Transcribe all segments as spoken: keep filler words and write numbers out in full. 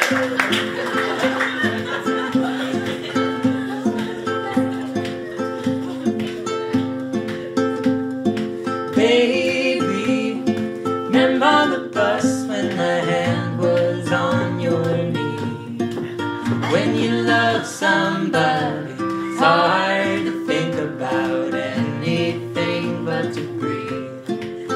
Baby, remember the bus when the hand was on your knee? When you love somebody, it's hard to think about anything but to breathe.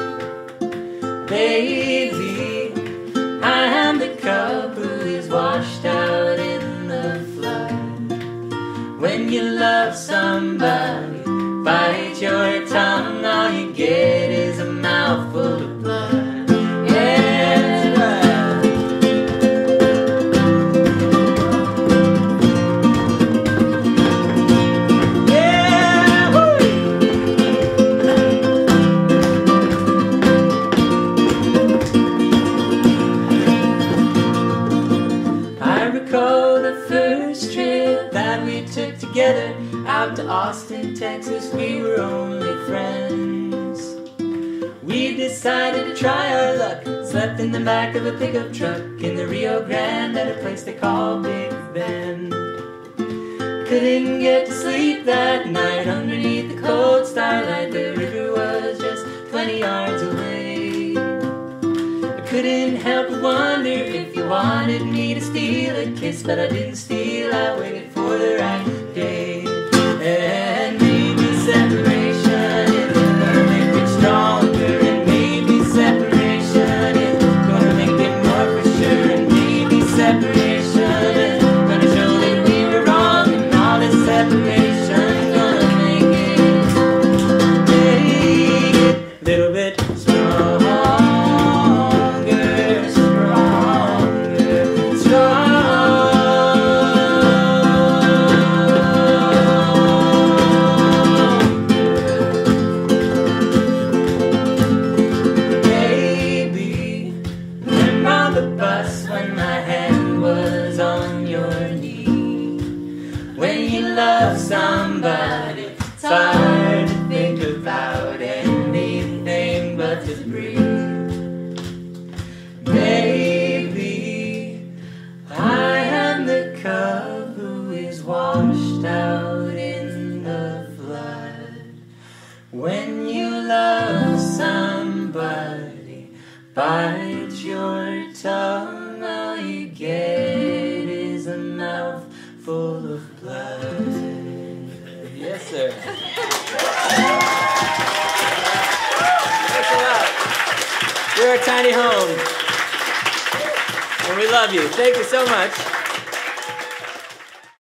Baby, I am the cub who is washed out in the flood. When you love somebody, bite your tongue, all you get is a mouthful of blood. Yeah, right. Yeah, woo. I recall the first trip that we took together out to Austin, Texas. We were only friends. We decided to try our luck. Slept in the back of a pickup truck in the Rio Grande at a place they call Big Bend. Couldn't get to sleep that night underneath the cold starlight. The river was just twenty yards away. I couldn't help but wonder if you wanted me to steal a kiss, but I didn't steal. I waited for the right day. And maybe separation is gonna make it stronger, and maybe separation is gonna make it more for sure, and maybe separation is gonna show that we were wrong, and all this separation is gonna make it, make it a little bit stronger, stronger, stronger. When my hand was on your knee, when you love somebody, it's hard to think about anything but to breathe. Baby, I am the cub who is washed out in the flood. When you love somebody, bite your tongue, all you get is a mouthful of blood. Yes, sir. Thanks a lot. You're a tiny home, and we love you. Thank you so much.